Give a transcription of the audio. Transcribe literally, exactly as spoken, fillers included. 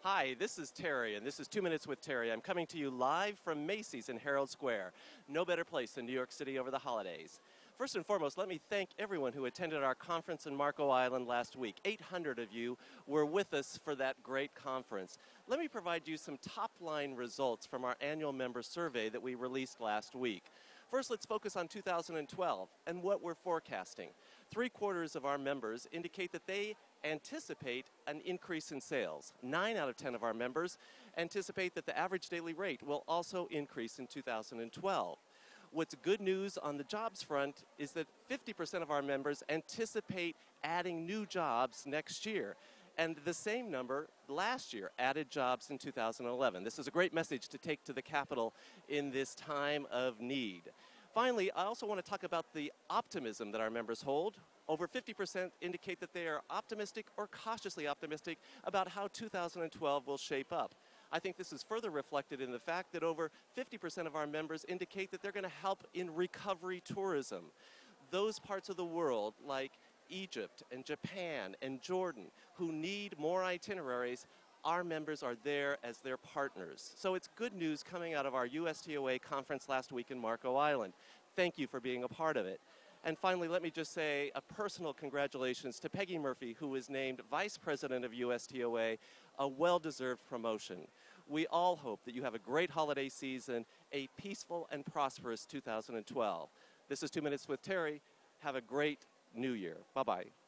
Hi, this is Terry, and this is Two Minutes with Terry. I'm coming to you live from Macy's in Herald Square. No better place than New York City over the holidays. First and foremost, let me thank everyone who attended our conference in Marco Island last week. eight hundred of you were with us for that great conference. Let me provide you some top-line results from our annual member survey that we released last week. First, let's focus on two thousand twelve and what we're forecasting. Three quarters of our members indicate that they anticipate an increase in sales. Nine out of ten of our members anticipate that the average daily rate will also increase in two thousand twelve. What's good news on the jobs front is that fifty percent of our members anticipate adding new jobs next year. And the same number last year added jobs in two thousand eleven. This is a great message to take to the Capitol in this time of need. Finally, I also want to talk about the optimism that our members hold. Over fifty percent indicate that they are optimistic or cautiously optimistic about how two thousand twelve will shape up. I think this is further reflected in the fact that over fifty percent of our members indicate that they're going to help in recovery tourism. Those parts of the world like Egypt and Japan and Jordan who need more itineraries, our members are there as their partners. So it's good news coming out of our U S T O A conference last week in Marco Island. Thank you for being a part of it. And finally, let me just say a personal congratulations to Peggy Murphy, who was named Vice President of U S T O A, a well-deserved promotion. We all hope that you have a great holiday season, a peaceful and prosperous two thousand twelve. This is Two Minutes with Terry. Have a great New Year. Bye-bye.